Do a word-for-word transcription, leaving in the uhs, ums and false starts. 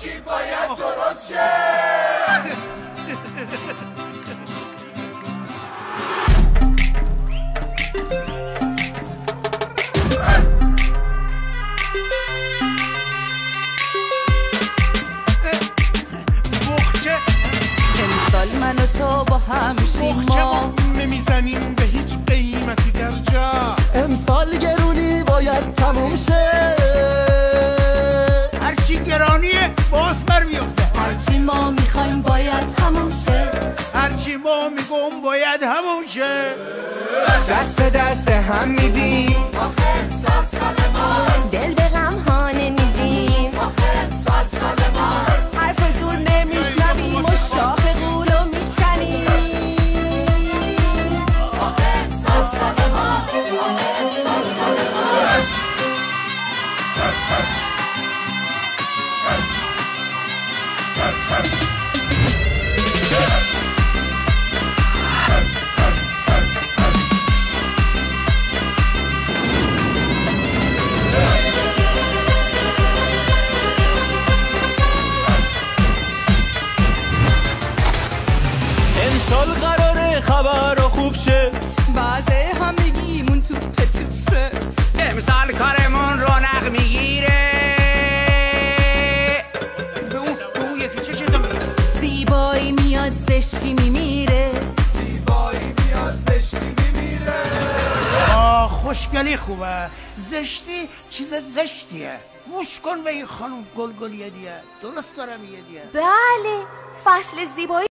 چی باید درست شه. من و تو با هم میشیم ما نمیزنیم به هیچ قیمتی در جا. امسال گرونی باید تموم شه. هرچی گرانیه باز بر میفته. هرچی ما میخوایم باید همون شه. هرچی ما میگم باید همون شه. دست به دست هم میدیم آخه امسال سال ما. دل به غم ها نمیدیم آخه امسال سال ما. حرف زور نمیشنویم و شاخ قولو میشکنیم. آخه امسال سال ما. آخه امسال سال ما. امسال قراره خبر خوب شه. بعضه هم میگیمون توپ توپ شه. امسال کارمون رونق میگیره. به اون به اون یکی چه شده میگه؟ زیبایی میاد زشتی میمیره. زیبایی میاد زشتی میمیره. آه خوشگلی خوبه، زشتی چیز زشتیه. گوش کن به این خانم گلگلیه دیه. درست دارم یه دیه. بله فصل زیبایی